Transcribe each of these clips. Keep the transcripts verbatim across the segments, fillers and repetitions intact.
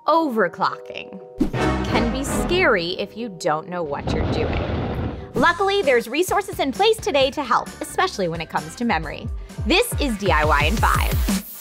Overclocking can be scary if you don't know what you're doing. Luckily, there's resources in place today to help, especially when it comes to memory. This is D I Y in five.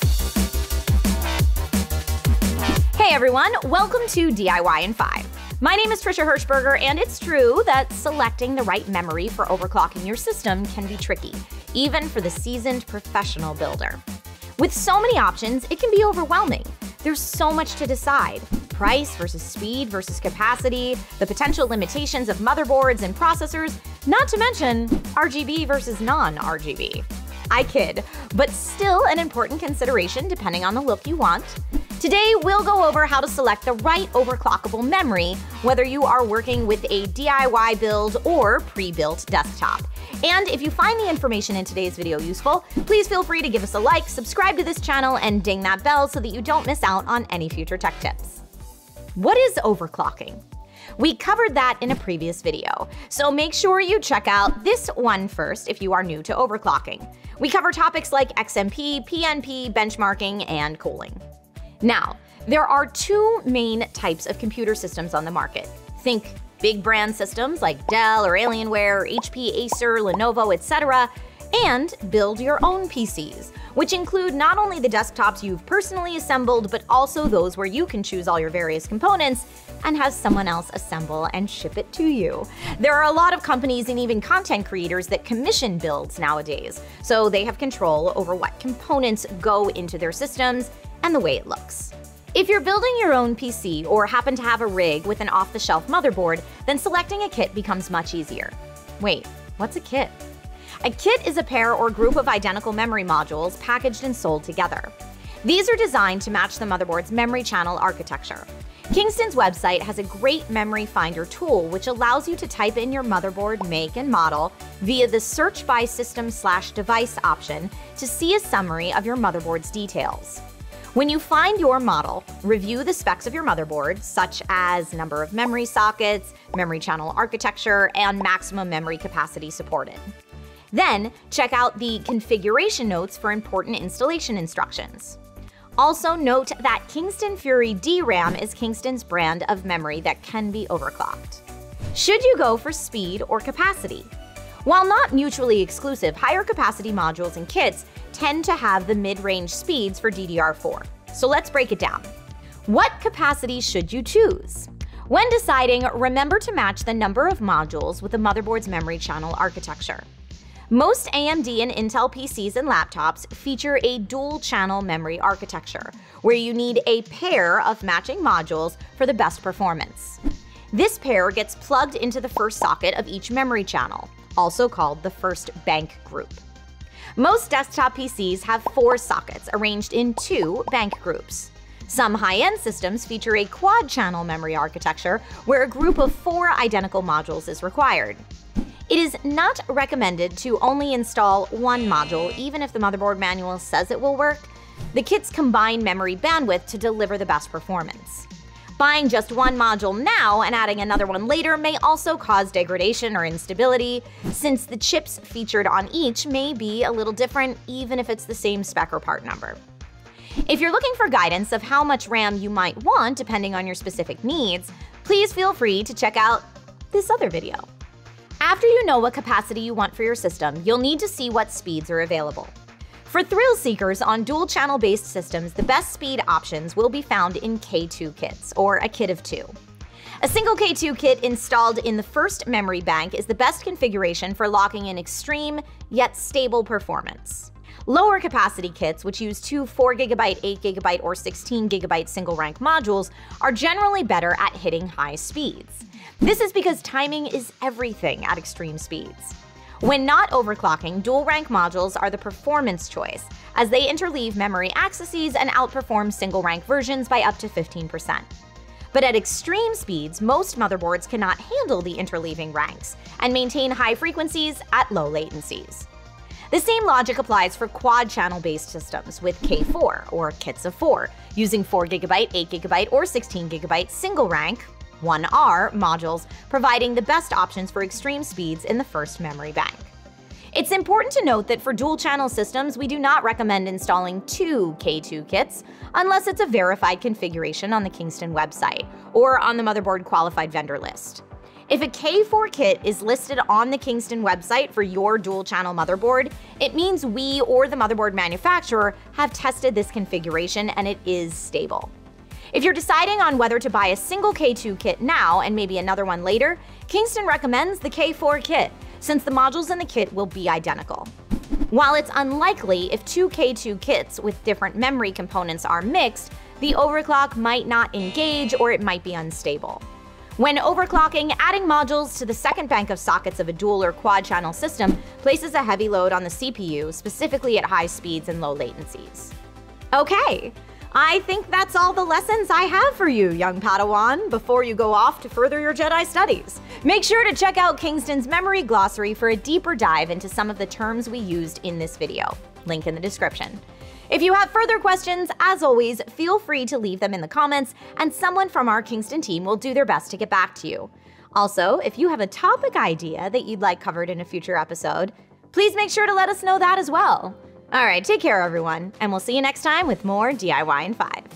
Hey everyone, welcome to D I Y in five. My name is Trisha Hirschberger, and it's true that selecting the right memory for overclocking your system can be tricky, even for the seasoned professional builder. With so many options, it can be overwhelming. There's so much to decide. Price versus speed versus capacity, the potential limitations of motherboards and processors, not to mention R G B versus non-R G B. I kid, but still an important consideration depending on the look you want. Today, we'll go over how to select the right overclockable memory, whether you are working with a D I Y build or pre-built desktop. And if you find the information in today's video useful, please feel free to give us a like, subscribe to this channel, and ding that bell so that you don't miss out on any future tech tips. What is overclocking? We covered that in a previous video, so make sure you check out this one first if you are new to overclocking. We cover topics like X M P, P N P, benchmarking, and cooling. Now, there are two main types of computer systems on the market. Think big brand systems like Dell or Alienware, H P, Acer, Lenovo, et cetera, and build your own P Cs, which include not only the desktops you've personally assembled, but also those where you can choose all your various components and have someone else assemble and ship it to you. There are a lot of companies and even content creators that commission builds nowadays, so they have control over what components go into their systems and the way it looks. If you're building your own P C or happen to have a rig with an off-the-shelf motherboard, then selecting a kit becomes much easier. Wait, what's a kit? A kit is a pair or group of identical memory modules packaged and sold together. These are designed to match the motherboard's memory channel architecture. Kingston's website has a great memory finder tool which allows you to type in your motherboard make and model via the search by system slash device option to see a summary of your motherboard's details. When you find your model, review the specs of your motherboard, such as number of memory sockets, memory channel architecture, and maximum memory capacity supported. Then, check out the configuration notes for important installation instructions. Also note that Kingston Fury D RAM is Kingston's brand of memory that can be overclocked. Should you go for speed or capacity? While not mutually exclusive, higher capacity modules and kits tend to have the mid-range speeds for D D R four. So let's break it down. What capacity should you choose? When deciding, remember to match the number of modules with the motherboard's memory channel architecture. Most A M D and Intel P Cs and laptops feature a dual-channel memory architecture, where you need a pair of matching modules for the best performance. This pair gets plugged into the first socket of each memory channel, also called the first bank group. Most desktop P Cs have four sockets arranged in two bank groups. Some high-end systems feature a quad-channel memory architecture where a group of four identical modules is required. It is not recommended to only install one module, even if the motherboard manual says it will work. The kits combine memory bandwidth to deliver the best performance. Buying just one module now and adding another one later may also cause degradation or instability, since the chips featured on each may be a little different even if it's the same spec or part number. If you're looking for guidance of how much RAM you might want depending on your specific needs, please feel free to check out this other video. After you know what capacity you want for your system, you'll need to see what speeds are available. For thrill seekers on dual-channel based systems, the best speed options will be found in K two kits, or a kit of two. A single K two kit installed in the first memory bank is the best configuration for locking in extreme, yet stable performance. Lower capacity kits, which use two four gigabyte, eight gigabyte, or sixteen gigabyte single-rank modules, are generally better at hitting high speeds. This is because timing is everything at extreme speeds. When not overclocking, dual-rank modules are the performance choice, as they interleave memory accesses and outperform single-rank versions by up to fifteen percent. But at extreme speeds, most motherboards cannot handle the interleaving ranks and maintain high frequencies at low latencies. The same logic applies for quad-channel based systems with K four, or kits of four, using four gigabyte, eight gigabyte, or sixteen gigabyte single-rank one R modules, providing the best options for extreme speeds in the first memory bank. It's important to note that for dual-channel systems, we do not recommend installing two K two kits unless it's a verified configuration on the Kingston website or on the motherboard qualified vendor list. If a K four kit is listed on the Kingston website for your dual-channel motherboard, it means we or the motherboard manufacturer have tested this configuration and it is stable. If you're deciding on whether to buy a single K two kit now and maybe another one later, Kingston recommends the K four kit, since the modules in the kit will be identical. While it's unlikely if two K two kits with different memory components are mixed, the overclock might not engage or it might be unstable. When overclocking, adding modules to the second bank of sockets of a dual or quad channel system places a heavy load on the C P U, specifically at high speeds and low latencies. Okay, I think that's all the lessons I have for you, young Padawan, before you go off to further your Jedi studies. Make sure to check out Kingston's memory glossary for a deeper dive into some of the terms we used in this video. Link in the description. If you have further questions, as always, feel free to leave them in the comments, and someone from our Kingston team will do their best to get back to you. Also, if you have a topic idea that you'd like covered in a future episode, please make sure to let us know that as well. All right, take care, everyone, and we'll see you next time with more D I Y in five.